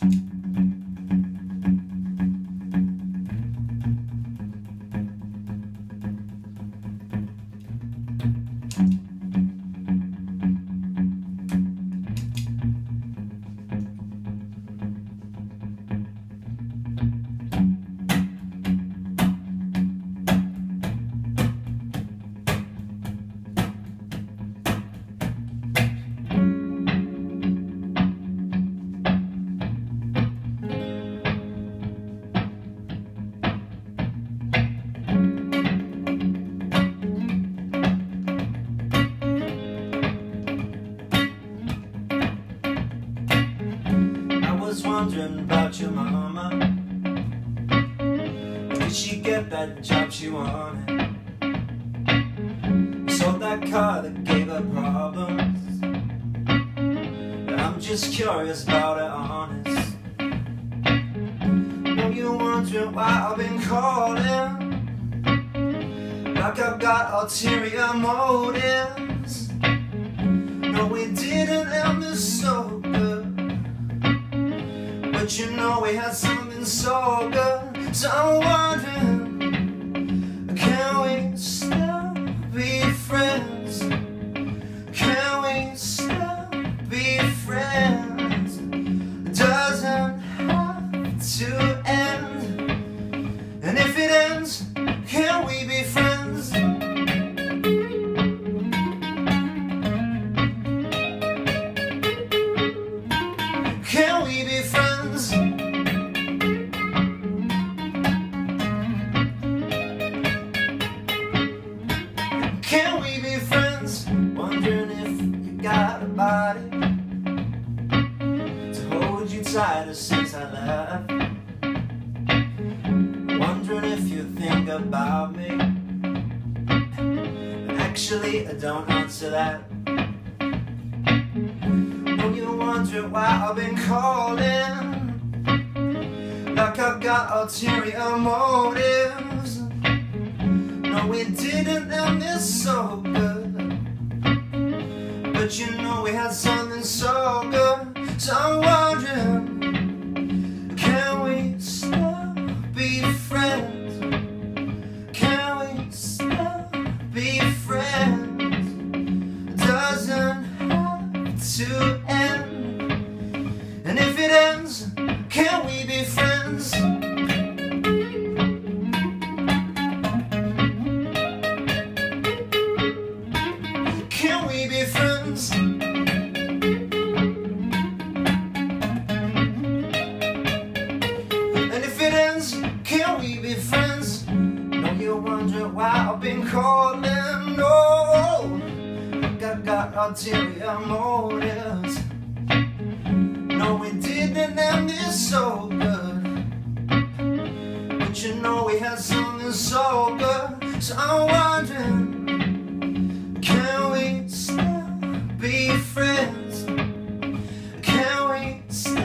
Wondering about your mama. Did she get that job she wanted? Sold that car that gave her problems. I'm just curious about her, honest. Know you're wondering why I've been calling, like I've got ulterior motives. No, we didn't end this so good, but you know we had something so good. So I'm wondering, can we still be friends? Can we still be friends? It doesn't have to end. And if it ends, can we be friends? Can we be friends? Can we be friends? Wondering if you got a body to hold you tighter since I left. Wondering if you think about me, but actually I don't answer that. You're wondering why I've been calling, like I've got ulterior motives. No, we didn't end this so good, but you know we had something so good. So I'm wondering, can we still be friends? Can we still be friends? It doesn't have to end. And if it ends, can we be friends? Can we be friends? And if it ends, can we be friends? No, you're wondering why I've been calling. No, I've got ulterior motives. No, we didn't end this so good, but you know we had something so good. So I'm wondering, can we still be friends? Can we still